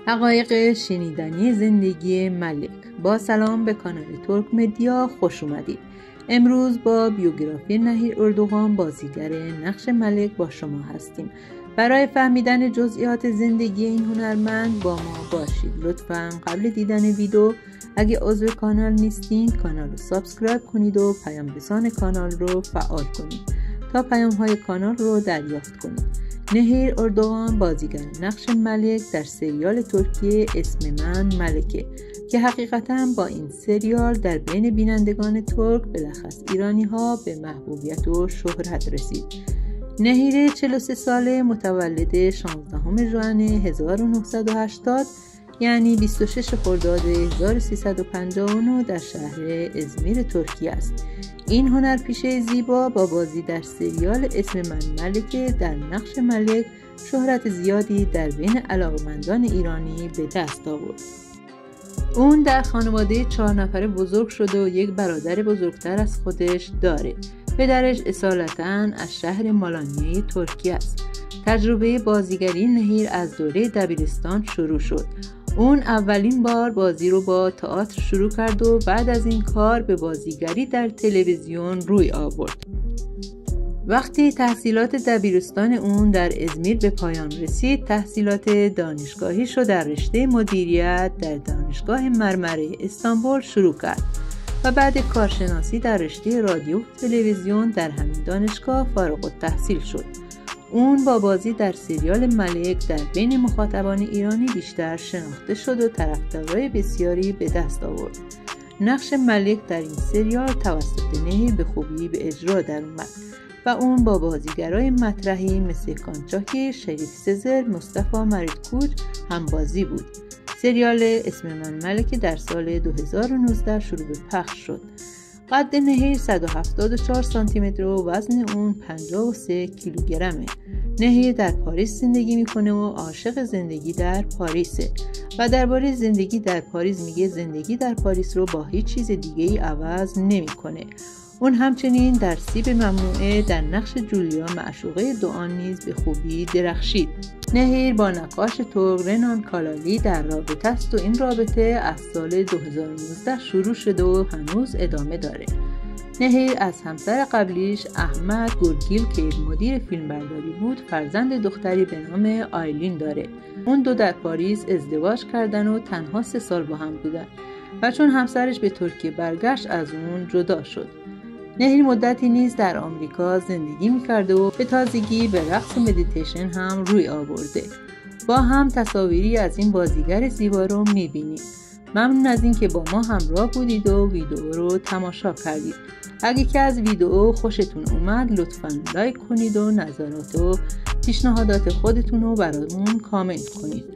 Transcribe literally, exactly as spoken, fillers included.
حقایق شنیدنی زندگی ملک. با سلام به کانال ترک مدیا خوش اومدید. امروز با بیوگرافی نهیر اردوغان بازیگر نقش ملک با شما هستیم. برای فهمیدن جزئیات زندگی این هنرمند با ما باشید. لطفاً قبل دیدن ویدیو اگه عضو کانال نیستین کانال رو سابسکرایب کنید و پیام رسان کانال رو فعال کنید تا پیام های کانال رو دریافت کنید. نهیر اردوغان بازیگر نقش ملک در سریال ترکی اسم من ملکه که حقیقتا با این سریال در بین بینندگان ترک بلخص ایرانی ها به محبوبیت و شهرت رسید. نهیر چهل و سه ساله متولد شانزدهم ژوئن هزار و نهصد و هشتاد یعنی بیست و شش خرداد هزار و سیصد و پنجاه و نه در شهر ازمیر ترکیه است. این هنرپیشه زیبا با بازی در سریال اسم من ملکه در نقش ملک شهرت زیادی در بین علاقمندان ایرانی به دست آورد. اون در خانواده چهار نفره بزرگ شده و یک برادر بزرگتر از خودش داره. پدرش اصالتاً از شهر مالانیه ترکیه است. تجربه بازیگری نهیر از دوره دبیرستان شروع شد. اون اولین بار بازی رو با تئاتر شروع کرد و بعد از این کار به بازیگری در تلویزیون روی آورد. وقتی تحصیلات دبیرستان اون در ازمیر به پایان رسید، تحصیلات دانشگاهیش رو در رشته مدیریت در دانشگاه مرمره استانبول شروع کرد و بعد کارشناسی در رشته رادیو و تلویزیون در همین دانشگاه فارغ التحصیل شد. اون با بازی در سریال ملک در بین مخاطبان ایرانی بیشتر شناخته شد و طرفدارای بسیاری به دست آورد. نقش ملک در این سریال توسط نهیر به خوبی به اجرا در اومد و اون با بازیگرای مطرحی مثل کانچاکی، شریف سزر، مصطفی مریدکوچ هم بازی بود. سریال اسم من ملکه در سال دو هزار و نوزده شروع به پخش شد. قد نهیر صد و هفتاد و چهار سانتی متر و وزن اون پنجاه و سه کیلوگرمه. نهیر در پاریس زندگی میکنه و عاشق زندگی در پاریسه و درباره زندگی در پاریس میگه زندگی در پاریس رو با هیچ چیز دیگه ای عوض نمیکنه. اون همچنین در سیب ممنوعه در نقش جولیا معشوقه دوآن نیز به خوبی درخشید. نهیر با نقاش ترک رنان کالالی در رابطه است و این رابطه از سال دو هزار و نوزده شروع شده و هنوز ادامه داره. نهیر از همسر قبلیش احمد گورگیل که مدیر فیلمبرداری بود فرزند دختری به نام آیلین داره. اون دو در پاریس ازدواج کردن و تنها سه سال با هم بودن و چون همسرش به ترکیه برگشت از اون جدا شد. نهیر مدتی نیز در آمریکا زندگی می‌کرده و به تازگی به رقص و مدیتیشن هم روی آورده. با هم تصاویری از این بازیگر زیبا رو می‌بینیم. ممنون از این که با ما همراه بودید و ویدیو رو تماشا کردید. اگه که از ویدیو خوشتون اومد لطفاً لایک کنید و نظرات و پیشنهادات خودتون رو برامون کامنت کنید.